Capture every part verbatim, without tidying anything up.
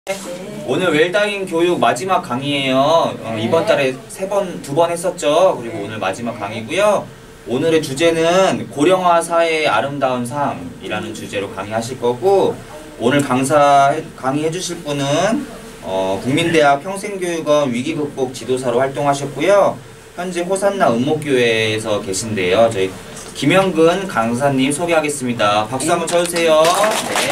오늘 웰다잉 교육 마지막 강의예요. 어, 이번 달에 세 번, 두 번 했었죠. 그리고 오늘 마지막 강의고요. 오늘의 주제는 고령화 사회의 아름다운 삶이라는 주제로 강의하실 거고, 오늘 강사 강의해 주실 분은 어, 국민대학 평생교육원 위기극복 지도사로 활동하셨고요. 현재 호산나 은목교회에서 계신데요. 저희 김영근 강사님 소개하겠습니다. 박수 한번 쳐주세요. 네.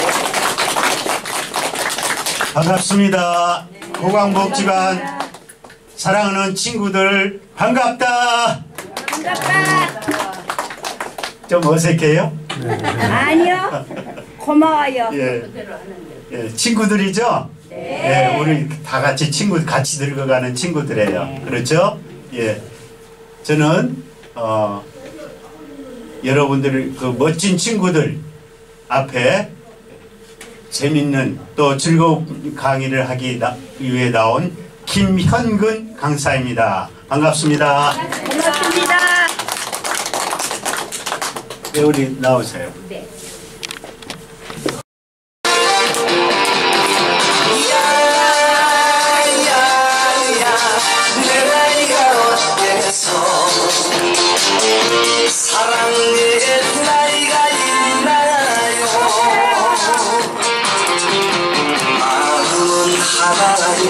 반갑습니다. 고강복지관 사랑하는 친구들 반갑다. 반갑다. 좀 어색해요? 아니요. 고마워요. 예, 예, 친구들이죠? 네. 예, 우리 다 같이 친구 같이 늙어가는 친구들이에요. 네. 그렇죠? 예, 저는 어, 여러분들 그 멋진 친구들 앞에 재밌는 또 즐거운 강의를 하기 나, 위해 나온 김현근 강사입니다. 반갑습니다. 반갑습니다. 네, 우리 나오세요. 네. 사랑의 나이가 있나요? 마음은 하나요,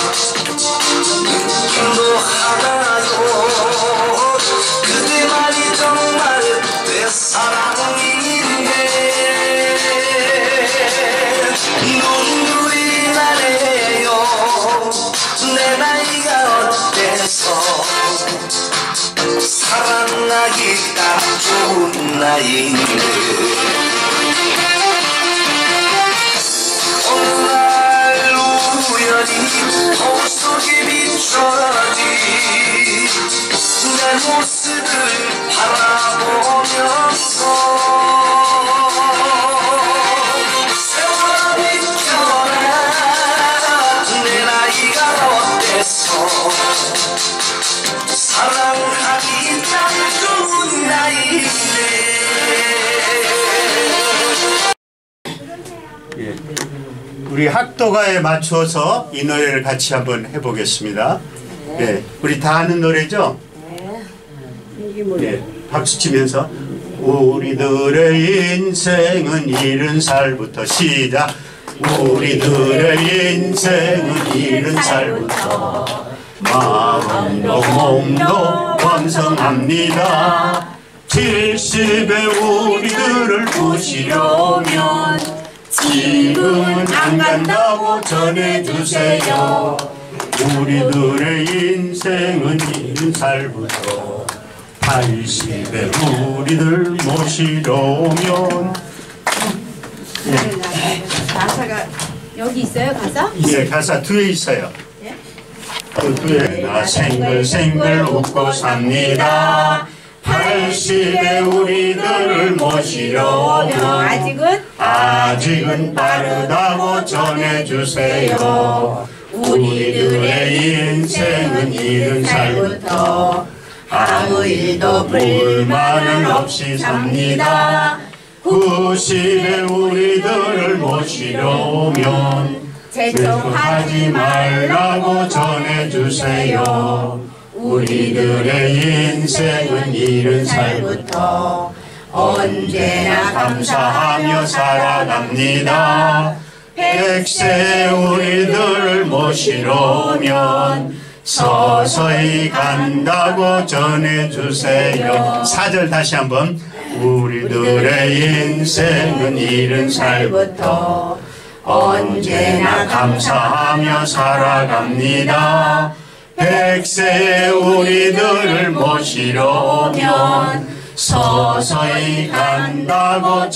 느낌도 하나요. 그대만이 정말 내 사랑인데 눈물이 나네요. 내 나이가 어때서 사랑하기 딱 좋은 나이인데 어느 날 우연히 거울 속에 비춰진 내 모습을 바라보면서 세월이 변한 내 나이가 어때서 사랑하기 딱 좋은 나이인데. 예, 우리 학도가에 맞춰서 이 노래를 같이 한번 해보겠습니다. 예, 우리 다 아는 노래죠? 예, 박수 치면서 우리들의 인생은 이른 살부터 시작. 우리들의 인생은 이른 살부터 마음도 몸도 왕성합니다. 칠십의 우리들을 보시려면 지금은 안 간다고 전해주세요. 우리들의 인생은 이른 살부터 팔십의 우리들 모시러 오면. 예. 가사가 여기 있어요, 가사? 예, 가사 뒤에 있어요. 그 뒤에 나 생글생글 웃고 삽니다. 팔십의 우리들을 모시러 오면 아직은 아직은 빠르다고 전해주세요. 우리들의 인생은 이른 살부터 아무 일도 불만은 없이 삽니다. 구십의 우리들을 모시러 오면 재촉하지 말라고 전해주세요. 우리들의 인생은 이른 살부터 언제나 감사하며 살아갑니다. 백세 우리들을 모시러 오면 서서히 간다고 전해주세요. 사 절 다시 한번. 우리들의 인생은 이른 살부터 언제나 감사하며 살아갑니다. 백세 우리들을 모시러 오면 서서히 간다고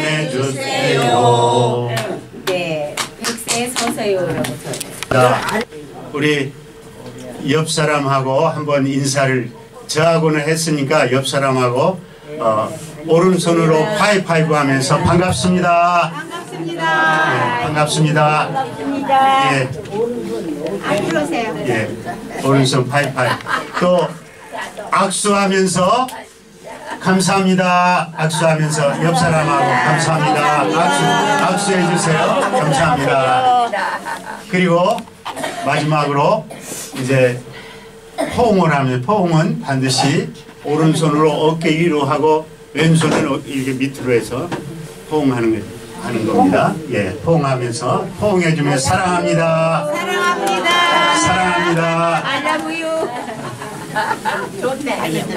전해주세요. 네, 백세 서서히 오라고 자, 우리 옆 사람하고 한번 인사를 저하고는 했으니까 옆 사람하고 어, 오른손으로 파이파이브 하면서 반갑습니다. 반갑습니다. 예, 반갑습니다. 반갑습니다. 예, 앞으로 오세요. 예, 오른손 파이파이. 또 악수하면서 감사합니다. 악수하면서 옆 사람하고 감사합니다. 악수, 악수해 주세요. 감사합니다. 그리고 마지막으로 이제 포옹을 하면 포옹은 반드시 오른손으로 어깨 위로 하고 왼손은 이렇게 밑으로 해서 포옹하는 거. 하는 겁니다. 예, 포옹하면서 포옹해주면 사랑합니다. 사랑합니다. 사랑합니다. I love you. 좋네.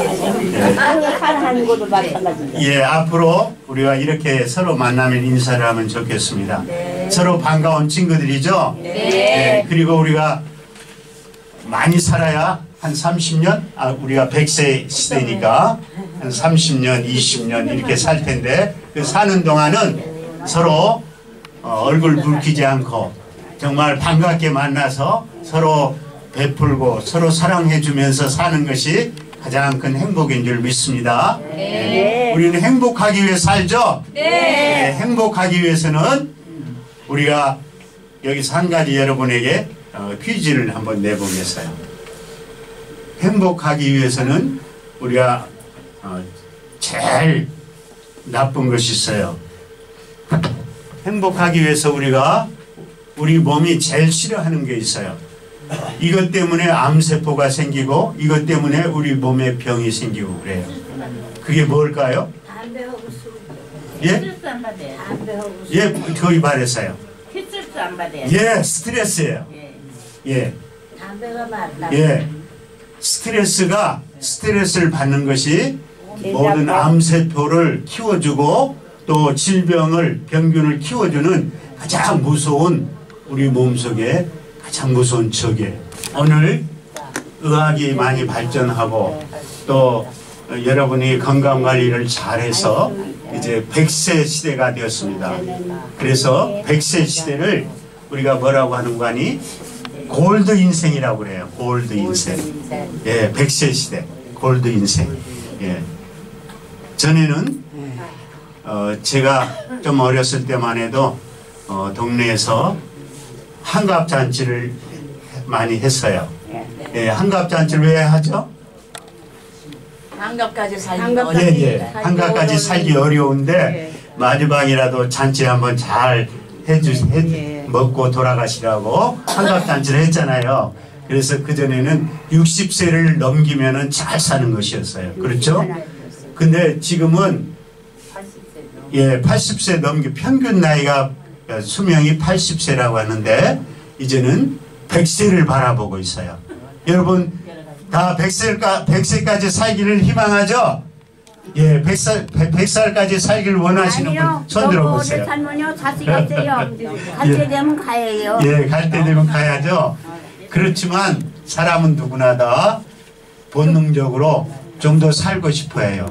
사랑하는 것도 마찬가지입니다. 예, 앞으로 우리가 이렇게 서로 만나면 인사를 하면 좋겠습니다. 네. 서로 반가운 친구들이죠? 네. 예, 그리고 우리가 많이 살아야 한 삼십 년? 아, 우리가 백 세 시대니까 한 삼십 년, 이십 년 이렇게 살 텐데 그 사는 동안은 서로 어, 얼굴 붉히지 않고 정말 반갑게 만나서 서로 베풀고 서로 사랑해 주면서 사는 것이 가장 큰 행복인 줄 믿습니다. 네. 우리는 행복하기 위해 살죠? 네. 네, 행복하기 위해서는 우리가 여기서 한 가지 여러분에게 어, 퀴즈를 한번 내보겠어요. 행복하기 위해서는 우리가 어, 제일 나쁜 것이 있어요. 행복하기 위해서 우리가 우리 몸이 제일 싫어하는 게 있어요. 이것 때문에 암세포가 생기고 이것 때문에 우리 몸에 병이 생기고 그래요. 그게 뭘까요? 담배하고 술. 예? 스트레스 안 받아요. 담배하고 술. 예, 거의 말했어요. 스트레스 안 받아요. 예, 스트레스예요. 예. 예, 담배가 맞다. 예. 스트레스가 스트레스를 받는 것이 모든 암세포를 키워주고 또 질병을 병균을 키워주는 가장 무서운 우리 몸속에 가장 무서운 적이에요. 오늘 의학이 많이 발전하고 또 여러분이 건강관리를 잘해서 이제 백 세 시대가 되었습니다. 그래서 백 세 시대를 우리가 뭐라고 하는 거 아니? 골드 인생이라고 그래요. 골드 인생. 예, 백 세 시대. 골드 인생. 예. 전에는 어, 제가 좀 어렸을 때만 해도 어, 동네에서 한갑잔치를 많이 했어요. 예, 한갑잔치를 왜 하죠? 한갑까지 살기 한갑- 예, 어렵다. 예. 한갑까지 살기 어려운데 마지막이라도 잔치 한번 잘 해주, 해, 먹고 돌아가시라고 한갑잔치를 했잖아요. 그래서 그전에는 육십 세를 넘기면은 잘 사는 것이었어요. 그렇죠? 근데 지금은 예, 팔십 세 넘기 평균 나이가 수명이 팔십 세라고 하는데 이제는 백 세를 바라보고 있어요. 여러분 다 백 세가 백 세까지 살기를 희망하죠? 예, 백 살 백 살까지 살기를 원하시는 분 손 들어 보세요. 살면요 자식이 있어요. 갈 때 되면 가야요. 예, 갈 때 되면 가야죠. 그렇지만 사람은 누구나 다 본능적으로 좀 더 살고 싶어 해요.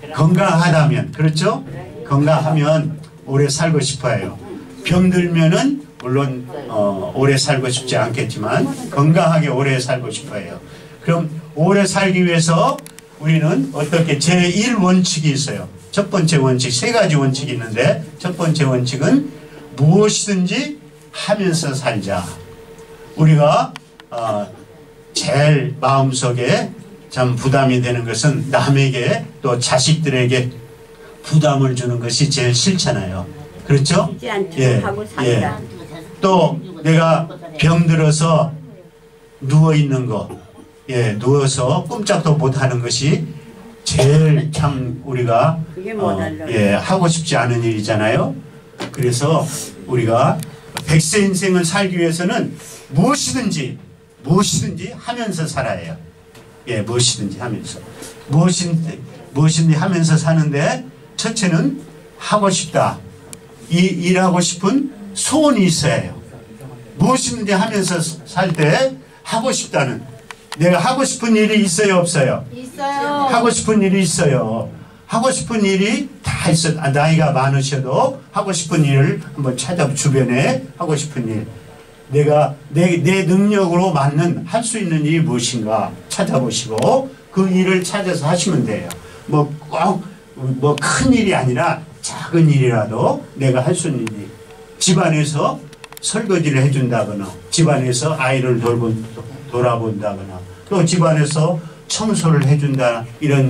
건강하다면, 그렇죠? 건강하면 오래 살고 싶어 해요. 병들면은 물론 어, 오래 살고 싶지 않겠지만 건강하게 오래 살고 싶어 해요. 그럼 오래 살기 위해서 우리는 어떻게 제일 원칙이 있어요. 첫 번째 원칙, 세 가지 원칙이 있는데 첫 번째 원칙은 무엇이든지 하면서 살자. 우리가 어, 제일 마음속에 참 부담이 되는 것은 남에게 또 자식들에게 부담을 주는 것이 제일 싫잖아요. 그렇죠? 잊지 않도록 예, 하고 예. 살자. 또 내가 병들어서 누워있는 거, 예, 누워서 꼼짝도 못하는 것이 제일 참 우리가 어, 예, 하고 싶지 않은 일이잖아요. 그래서 우리가 백세 인생을 살기 위해서는 무엇이든지 무엇이든지 하면서 살아야 해요. 예, 무엇이든지 하면서 무엇인지 무엇인지 하면서 사는데 첫째는 하고 싶다. 이 일하고 싶은 소원이 있어야 해요. 무엇이든지 하면서 살 때 하고 싶다는, 내가 하고 싶은 일이 있어요, 없어요? 있어요. 하고 싶은 일이 있어요. 하고 싶은 일이 다 있어. 아, 나이가 많으셔도 하고 싶은 일을 한번 찾아, 주변에 하고 싶은 일. 내가 내, 내 능력으로 맞는 할 수 있는 일이 무엇인가 찾아보시고 그 일을 찾아서 하시면 돼요. 뭐 꼭 뭐 큰 일이 아니라 작은 일이라도 내가 할 수 있는 일. 집안에서 설거지를 해준다거나 집안에서 아이를 돌본, 돌아본다거나 또 집안에서 청소를 해준다, 이런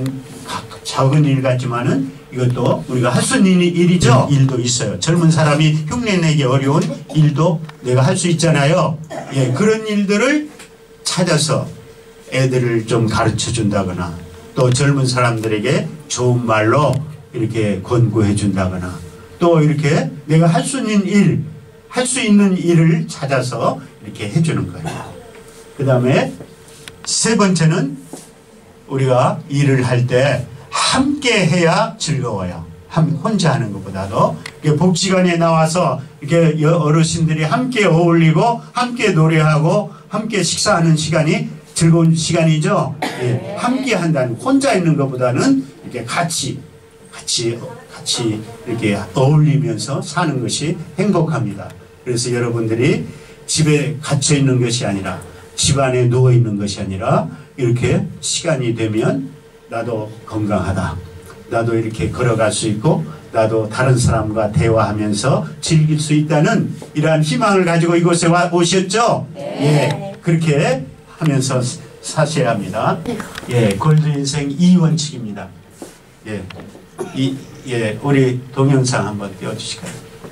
작은 일 같지만은 이것도 우리가 할 수 있는 일이죠. 일도 있어요. 젊은 사람이 흉내내기 어려운 일도 내가 할 수 있잖아요. 예, 그런 일들을 찾아서 애들을 좀 가르쳐 준다거나 또 젊은 사람들에게 좋은 말로 이렇게 권고해 준다거나 또 이렇게 내가 할 수 있는 일, 할 수 있는 일을 찾아서 이렇게 해주는 거예요. 그 다음에 세 번째는 우리가 일을 할 때 함께 해야 즐거워요. 혼자 하는 것보다도 복지관에 나와서 이렇게 어르신들이 함께 어울리고 함께 노래하고 함께 식사하는 시간이 즐거운 시간이죠. 예, 함께 한다는 혼자 있는 것보다는 이렇게 같이 같이 같이 이렇게 어울리면서 사는 것이 행복합니다. 그래서 여러분들이 집에 갇혀 있는 것이 아니라 집 안에 누워 있는 것이 아니라 이렇게 시간이 되면 나도 건강하다. 나도 이렇게 걸어갈 수 있고 나도 다른 사람과 대화하면서 즐길 수 있다는 이러한 희망을 가지고 이곳에 와 오셨죠? 네. 예, 그렇게 하면서 사셔야 합니다. 예, 골드 인생 이 원칙입니다. 예, 이, 예, 우리 동영상 한번 띄워주실까요?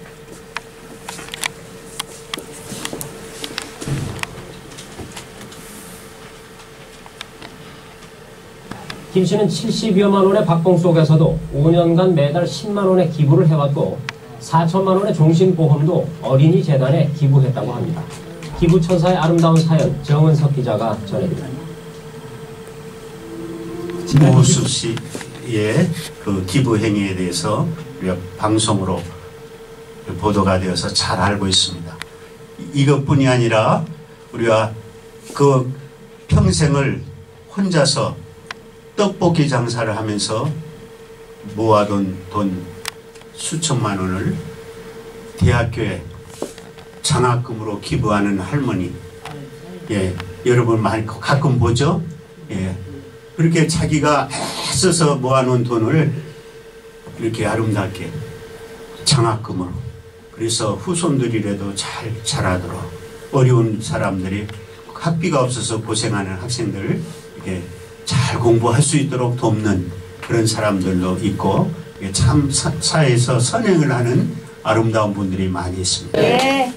김 씨는 칠십여만 원의 박봉 속에서도 오 년간 매달 십만 원의 기부를 해왔고 사천만 원의 종신보험도 어린이 재단에 기부했다고 합니다. 기부천사의 아름다운 사연 정은석 기자가 전해드립니다. 오수 씨의 그 기부 행위에 대해서 우리가 방송으로 보도가 되어서 잘 알고 있습니다. 이것뿐이 아니라 우리가 그 평생을 혼자서 떡볶이 장사를 하면서 모아둔 돈 수천만 원을 대학교에 장학금으로 기부하는 할머니, 예, 여러분 많이 가끔 보죠? 예, 그렇게 자기가 애써서 모아놓은 돈을 이렇게 아름답게 장학금으로, 그래서 후손들이라도 잘 자라도록 어려운 사람들이 학비가 없어서 고생하는 학생들 이렇게 잘 공부할 수 있도록 돕는 그런 사람들도 있고 참 사, 사회에서 선행을 하는 아름다운 분들이 많이 있습니다. 네.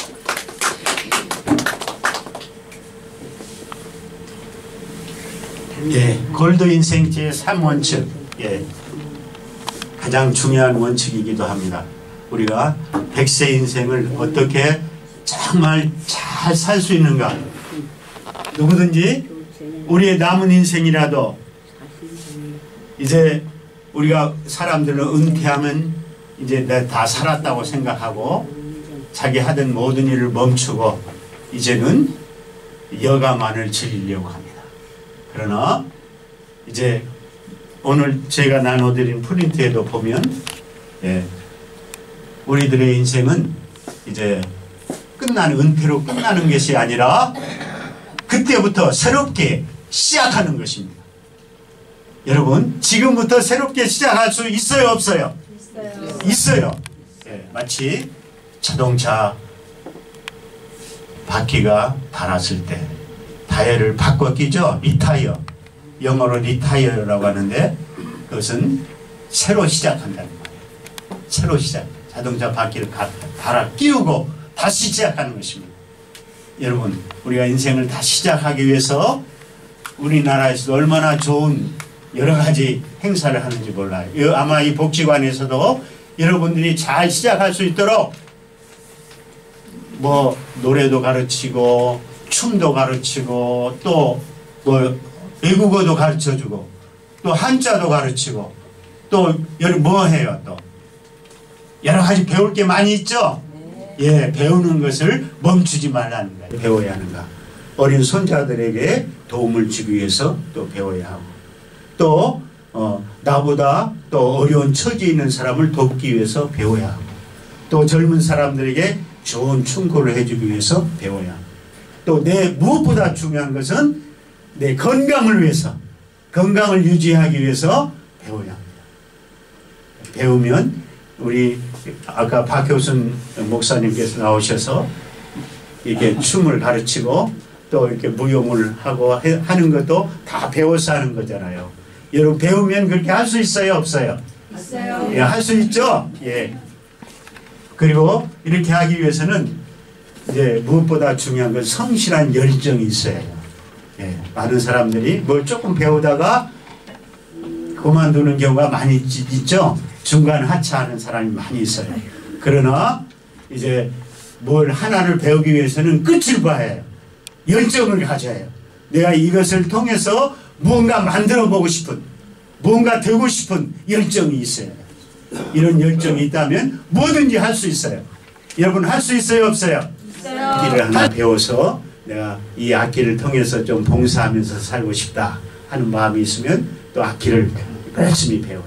예, 골드 인생 제삼 원칙, 예, 가장 중요한 원칙이기도 합니다. 우리가 백세 인생을 어떻게 정말 잘 살 수 있는가. 누구든지 우리의 남은 인생이라도 이제 우리가 사람들은 은퇴하면 이제 내가 다 살았다고 생각하고 자기 하던 모든 일을 멈추고 이제는 여가만을 즐기려고 합니다. 그러나 이제 오늘 제가 나눠드린 프린트에도 보면 예, 우리들의 인생은 이제 끝나는 은퇴로 끝나는 것이 아니라 그때부터 새롭게 시작하는 것입니다. 여러분 지금부터 새롭게 시작할 수 있어요 없어요? 있어요. 있어요. 예, 마치 자동차 바퀴가 닳았을 때 타이어를 바꿔 끼죠. 리타이어, 영어로 리타이어라고 하는데 그것은 새로 시작한다는 거예요. 새로 시작. 자동차 바퀴를 갈아 끼우고 다시 시작하는 것입니다. 여러분 우리가 인생을 다시 시작하기 위해서 우리나라에서도 얼마나 좋은 여러 가지 행사를 하는지 몰라요. 아마 이 복지관에서도 여러분들이 잘 시작할 수 있도록 뭐 노래도 가르치고 춤도 가르치고 또 뭐 외국어도 가르쳐주고 또 한자도 가르치고 또 뭐 해요? 또 여러 가지 배울 게 많이 있죠? 예, 배우는 것을 멈추지 말라는 거예요. 배워야 하는가. 어린 손자들에게 도움을 주기 위해서 또 배워야 하고 또 어, 나보다 또 어려운 처지에 있는 사람을 돕기 위해서 배워야 하고 또 젊은 사람들에게 좋은 충고를 해주기 위해서 배워야 하고 또 내 무엇보다 중요한 것은 내 건강을 위해서 건강을 유지하기 위해서 배워야 합니다. 배우면 우리 아까 박효순 목사님께서 나오셔서 이렇게 춤을 가르치고 또 이렇게 무용을 하고 하는 것도 다 배워서 하는 거잖아요. 여러분 배우면 그렇게 할 수 있어요, 없어요? 있어요. 예, 할 수 있죠. 예. 그리고 이렇게 하기 위해서는 이제 무엇보다 중요한 건 성실한 열정이 있어야 해요. 예. 많은 사람들이 뭘 조금 배우다가 그만두는 경우가 많이 있, 있죠. 중간 하차하는 사람이 많이 있어요. 그러나 이제 뭘 하나를 배우기 위해서는 끝을 봐야 해요. 열정을 가져야 해요. 내가 이것을 통해서 무언가 만들어 보고 싶은, 무언가 되고 싶은 열정이 있어요. 이런 열정이 있다면 뭐든지 할 수 있어요. 여러분 할 수 있어요, 없어요? 있어요. 악기를 하나 배워서 내가 이 악기를 통해서 좀 봉사하면서 살고 싶다 하는 마음이 있으면 또 악기를 열심히 배워요.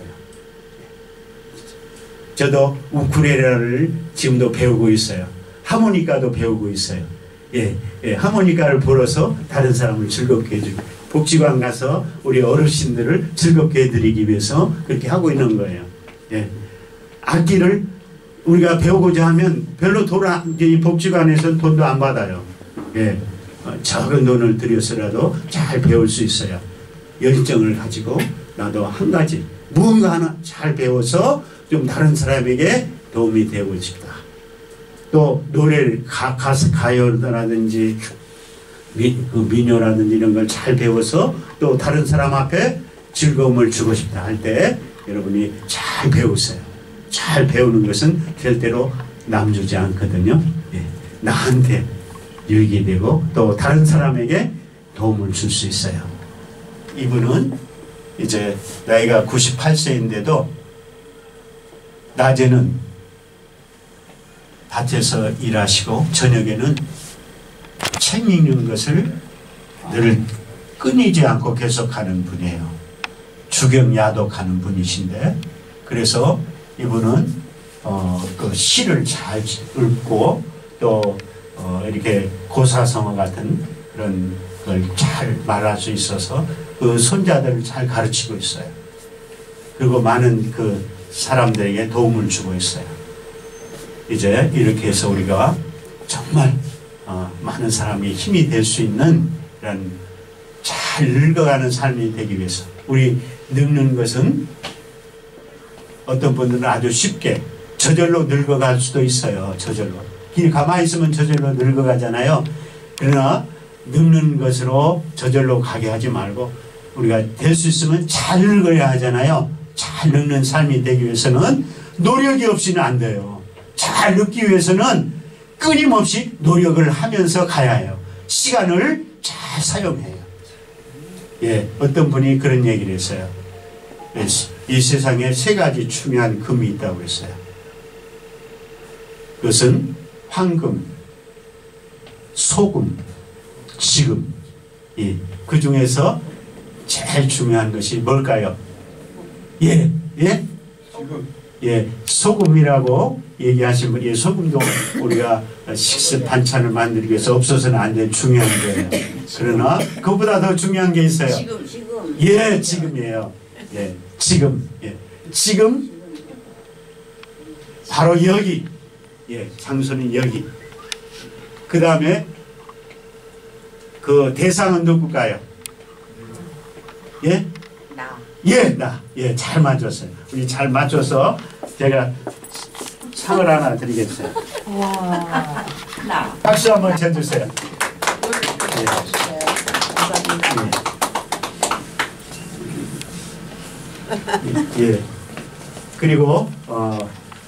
저도 우쿨렐레를 지금도 배우고 있어요. 하모니카도 배우고 있어요. 예, 예, 하모니카를 불어서 다른 사람을 즐겁게 해주고 복지관 가서 우리 어르신들을 즐겁게 해드리기 위해서 그렇게 하고 있는 거예요. 예, 악기를 우리가 배우고자 하면 별로 돈 안, 이 복지관에서는 돈도 안 받아요. 예, 어, 적은 돈을 들여서라도 잘 배울 수 있어요. 열정을 가지고 나도 한 가지 무언가 하나 잘 배워서 좀 다른 사람에게 도움이 되고 싶다. 또 노래를 가, 가수 가요라든지 미, 그 민요라든지 이런 걸 잘 배워서 또 다른 사람 앞에 즐거움을 주고 싶다 할 때 여러분이 잘 배우세요. 잘 배우는 것은 절대로 남주지 않거든요. 예. 나한테 유익이 되고 또 다른 사람에게 도움을 줄 수 있어요. 이분은 이제 나이가 구십팔 세인데도 낮에는 밭에서 일하시고 저녁에는 책 읽는 것을 늘 끊이지 않고 계속하는 분이에요. 주경야독하는 분이신데 그래서 이분은 어, 그 시를 잘 읽고 또 어, 이렇게 고사성어 같은 그런 걸 잘 말할 수 있어서 그 손자들을 잘 가르치고 있어요. 그리고 많은 그 사람들에게 도움을 주고 있어요. 이제 이렇게 해서 우리가 정말 어, 많은 사람이 힘이 될 수 있는 이런 잘 늙어가는 삶이 되기 위해서 우리 늙는 것은 어떤 분들은 아주 쉽게 저절로 늙어갈 수도 있어요. 저절로 길 가만히 있으면 저절로 늙어가잖아요. 그러나 늙는 것으로 저절로 가게 하지 말고 우리가 될 수 있으면 잘 늙어야 하잖아요. 잘 늙는 삶이 되기 위해서는 노력이 없이는 안 돼요. 잘 늙기 위해서는 끊임없이 노력을 하면서 가야 해요. 시간을 잘 사용해요. 예, 어떤 분이 그런 얘기를 했어요. 이 세상에 세 가지 중요한 금이 있다고 했어요. 그것은 황금, 소금, 지금. 예, 그 중에서 제일 중요한 것이 뭘까요? 예, 예? 예, 소금이라고 얘기하신 분이 예, 소금도 우리가 식습 반찬을 만들기 위해서 없어서는 안 될 중요한 거예요. 그러나 그보다 더 중요한 게 있어요. 지금 지금. 예, 지금이에요. 예, 지금. 예, 지금 바로 여기. 예, 장소는 여기. 그 다음에 그 대상은 누굴까요? 예? 나. 예, 나. 예, 잘 맞췄어요. 우리 잘 맞춰서 제가 상을 하나 드리겠어요. 와. 나. 박수 한번 쳐주세요. 예. 예. 예. 그리고 어,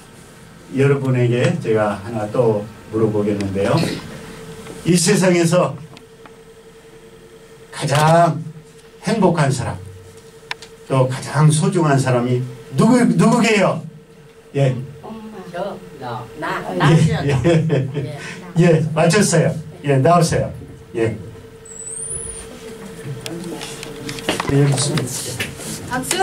여러분에게 제가 하나 또 물어보겠는데요. 이 세상에서 가장 행복한 사람 또 가장 소중한 사람이 누구, 누구게요? 예. 저. 나. 나. 예, 나시는 예, 예, 맞췄어요. 예, 나오세요. 예. 예, 여기 있습니다. 박수.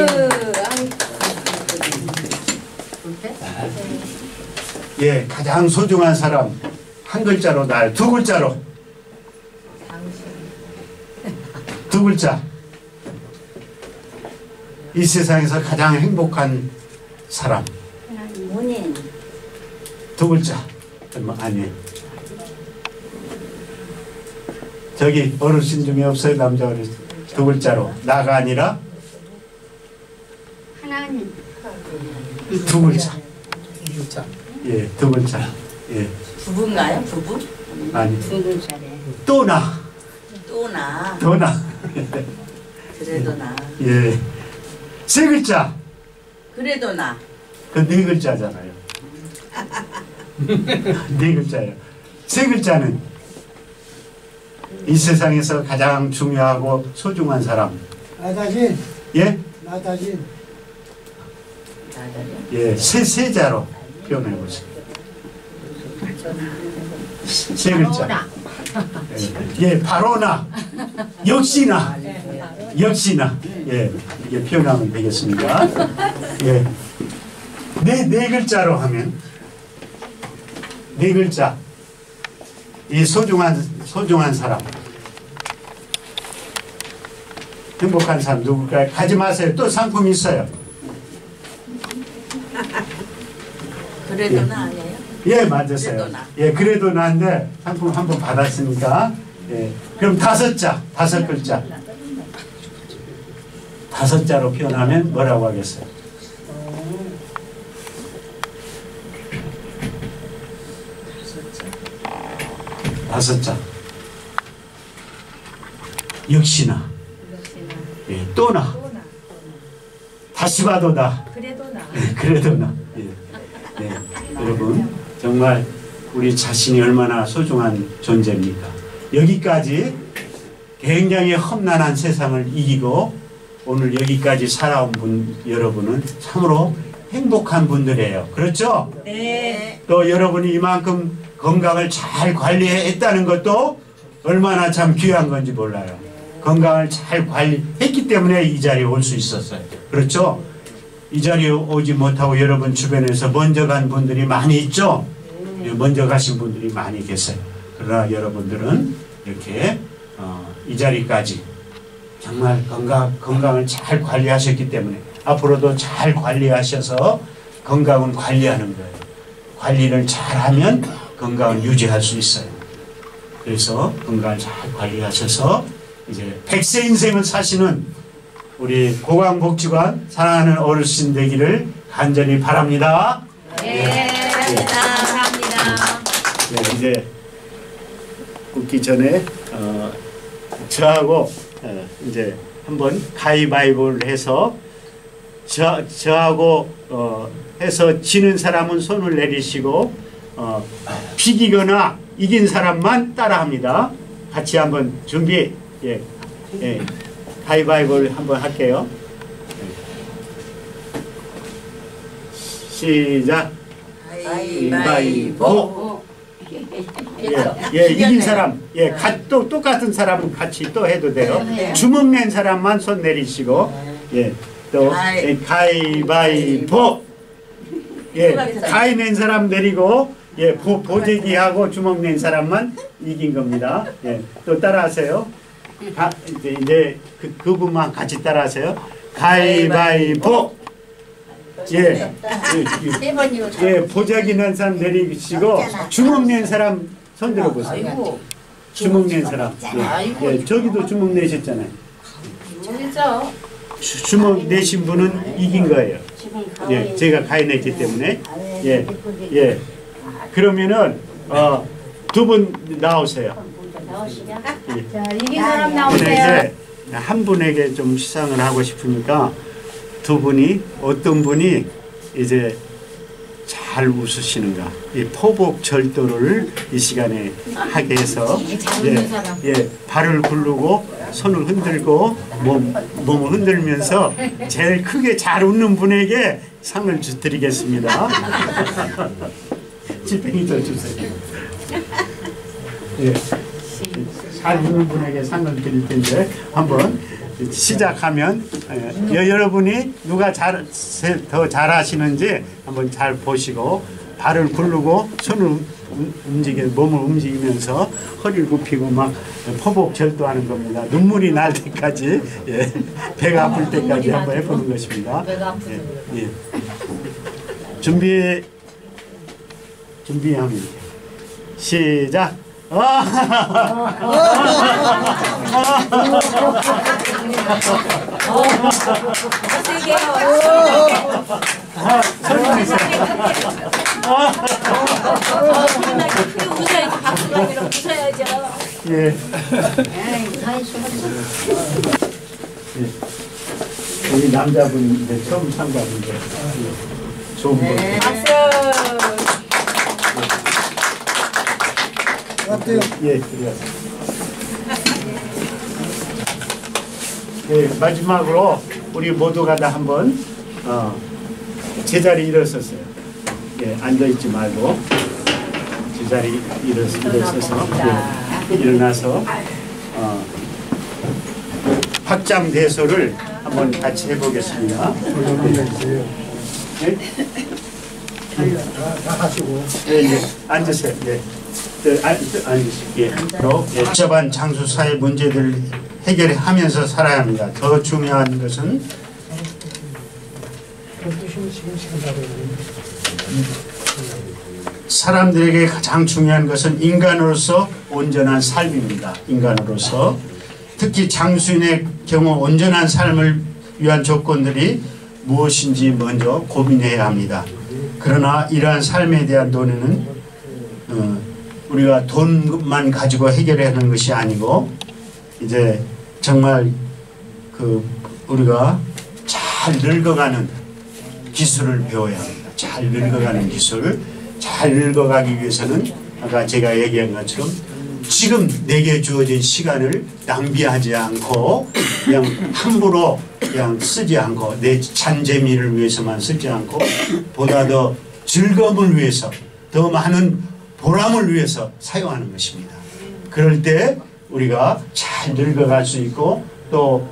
예, 가장 소중한 사람 한 글자로 날 두 글자로 두 글자 이 세상에서 가장 행복한 사람 문인. 두 글자 아니 저기 어르신 중에 없어요? 남자 어르신 두 글자로 나가 아니라 두 글자. 예, 두 글자. 예, 부부인가요? 부부? 아니. 두 글자래. 또나. 또나. 또나. 그래도 나. 예. 세 글자. 그래도 나. 그 네 글자잖아요. 네 글자예요. 세 글자는 이 세상에서 가장 중요하고 소중한 사람. 나 자신, 예? 나 자신. 예, 세, 세자로 표현해 보세요. 세 글자. 예, 예, 바로 나. 역시나. 역시나. 예, 이렇게 표현하면 되겠습니다. 예. 네, 네 글자로 하면, 네 글자. 이 소중한, 소중한 사람. 행복한 사람 누굴까요? 가지 마세요. 또 상품 있어요. 그래도 예. 나 아니에요? 예, 맞으세요. 그래도 나. 예, 그래도 나인데 상품 한 번 받았으니까. 예, 그럼 다섯 자, 다섯 글자. 다섯 자로 표현하면 뭐라고 하겠어요? 다섯 자. 역시나. 예, 또나. 다시 봐도 나. 그래도 나. 예, 그래도 나. 예. 네, 여러분 정말 우리 자신이 얼마나 소중한 존재입니까? 여기까지 굉장히 험난한 세상을 이기고 오늘 여기까지 살아온 분 여러분은 참으로 행복한 분들이에요. 그렇죠? 네. 또 여러분이 이만큼 건강을 잘 관리했다는 것도 얼마나 참 귀한 건지 몰라요. 건강을 잘 관리했기 때문에 이 자리에 올 수 있었어요. 그렇죠? 이 자리에 오지 못하고 여러분 주변에서 먼저 간 분들이 많이 있죠? 먼저 가신 분들이 많이 계세요. 그러나 여러분들은 이렇게 어, 이 자리까지 정말 건강, 건강을 잘 관리하셨기 때문에 앞으로도 잘 관리하셔서 건강은 관리하는 거예요. 관리를 잘하면 건강을 유지할 수 있어요. 그래서 건강을 잘 관리하셔서 이제 백세 인생을 사시는 우리 고강복지관 사랑하는 어르신 되기를 간절히 바랍니다. 네, 감사합니다. 네, 이제 웃기 전에 어, 저하고 어, 이제 한번 가위바위보를 해서 저, 저하고 어, 해서 지는 사람은 손을 내리시고 어, 비기거나 이긴 사람만 따라합니다. 같이 한번 준비. 예, 예. 가위바위보를 한번 할게요. 시작. 가위바위보. 예, 예, 이긴 사람, 예, 가, 또 똑같은 사람은 같이 또 해도 돼요. 주먹 낸 사람만 손 내리시고, 예, 또 예, 가위바위보. 예, 가위 낸 사람 내리고, 예, 보, 보재기하고 주먹 낸 사람만 이긴 겁니다. 예, 또 따라하세요. 가, 이제, 이제 그, 그분만 같이 따라하세요. 가위바위보. 예, 예, 예, 예, 보자기 낸 사람 내리시고 주먹 낸 사람 손 들어보세요. 주먹 낸 사람. 예, 예, 저기도 주먹 내셨잖아요. 주, 주먹 내신 분은 이긴 거예요. 예, 제가 가위 냈기 때문에. 예, 예. 그러면은 어, 두 분 나오세요. 예. 자, 이긴 사람 근데 나오세요. 이제 한 분에게 좀 시상을 하고 싶으니까 두 분이 어떤 분이 이제 잘 웃으시는가 이 포복 절도를 이 시간에 하게 해서 예, 예, 발을 굴르고 손을 흔들고 몸, 몸을 흔들면서 제일 크게 잘 웃는 분에게 상을 주, 드리겠습니다. 지팽이 더 주세요. 예. 잘 웃는 분에게 상을 드릴 텐데 한번 시작하면 예, 여러분이 누가 잘, 더 잘하시는지 한번 잘 보시고 발을 굴르고 손을 움직여 몸을 움직이면서 허리를 굽히고 막 포복 절도하는 겁니다. 눈물이 날 때까지 예, 배가 아플 때까지 한번 해보는 것입니다. 예, 예. 준비 준비하면 시작. 아! 아, 설명했어요. 웃어야지. 박수가 아니라 웃어야죠. 예. 예. 우리 남자분 이제 처음 참가하는데 예. 좋은 분. 박수. 어때요? 예, 그래요. 예, 마지막으로 우리 모두가 다 한번 어, 제자리 일어섰어요. 예, 앉아있지 말고 제자리 일어서, 일어서서 예, 일어나서 어, 확장대소를 한번 같이 해보겠습니다. 예? 다 하시고. 예, 예. 앉으세요. 예. 네, 안, 앉으세요. 예. 예. 복잡한 장수사의 문제들을 해결하면서 살아야 합니다. 더 중요한 것은 사람들에게 가장 중요한 것은 인간으로서 온전한 삶입니다. 인간으로서 특히 장수인의 경우 온전한 삶을 위한 조건들이 무엇인지 먼저 고민해야 합니다. 그러나 이러한 삶에 대한 논의는 어, 우리가 돈만 가지고 해결하는 것이 아니고 이제 정말 그 우리가 잘 늙어가는 기술을 배워야 합니다. 잘 늙어가는 기술, 잘 늙어가기 위해서는 아까 제가 얘기한 것처럼 지금 내게 주어진 시간을 낭비하지 않고 그냥 함부로 그냥 쓰지 않고 내 잔재미를 위해서만 쓰지 않고 보다 더 즐거움을 위해서 더 많은 보람을 위해서 사용하는 것입니다. 그럴 때 우리가 잘 늙어갈 수 있고 또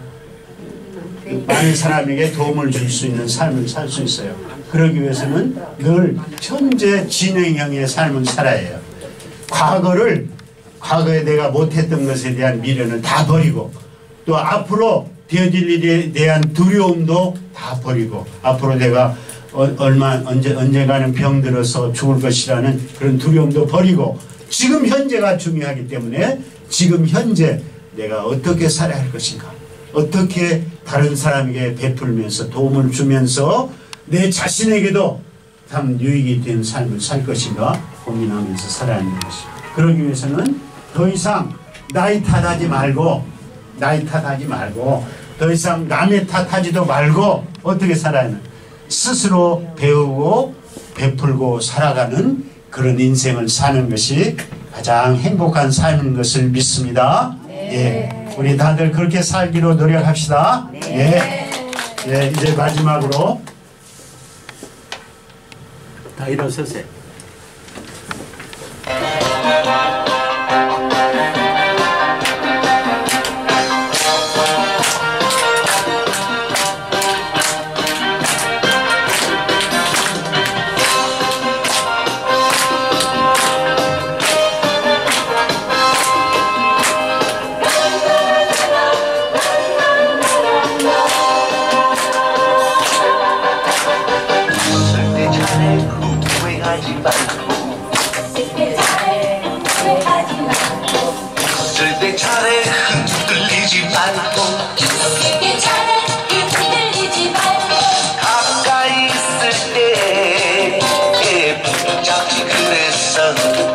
많은 사람에게 도움을 줄 수 있는 삶을 살 수 있어요. 그러기 위해서는 늘 현재 진행형의 삶을 살아야 해요. 과거를 과거에 내가 못했던 것에 대한 미련을 다 버리고 또 앞으로 되어질 일에 대한 두려움도 다 버리고 앞으로 내가 어, 얼마 언제 언젠가는 병들어서 죽을 것이라는 그런 두려움도 버리고 지금 현재가 중요하기 때문에 지금 현재 내가 어떻게 살아야 할 것인가, 어떻게 다른 사람에게 베풀면서 도움을 주면서 내 자신에게도 참 유익이 되는 삶을 살 것인가 고민하면서 살아야 하는 것입니다. 그러기 위해서는 더 이상 나이 탓하지 말고 나이 탓하지 말고 더 이상 남의 탓하지도 말고 어떻게 살아야 하는 스스로 배우고 베풀고 살아가는 그런 인생을 사는 것이 가장 행복한 삶인 것을 믿습니다. 네. 예, 우리 다들 그렇게 살기로 노력합시다. 네. 예, 예, 이제 마지막으로 다 일어서세요. 절대 차례 흔들리지 말고 절대 차례 흔들리지 말고 가까이 있을 때 붙잡지 그랬어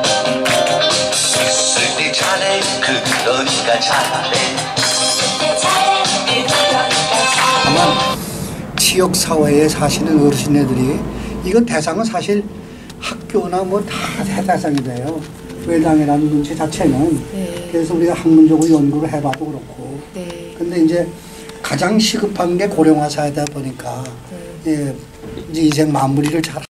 있을 때 차례 그러니까 잘해 절대 차례 그러니까 다만 지역사회에 사시는 어르신네들이 이건 대상은 사실 학교나 뭐 다 대상이 돼요. 외당이라는 문제 자체는. 네. 그래서 우리가 학문적으로 연구를 해봐도 그렇고. 네. 근데 이제 가장 시급한 게 고령화 사회다 보니까 네. 예, 이제 인생 마무리를 잘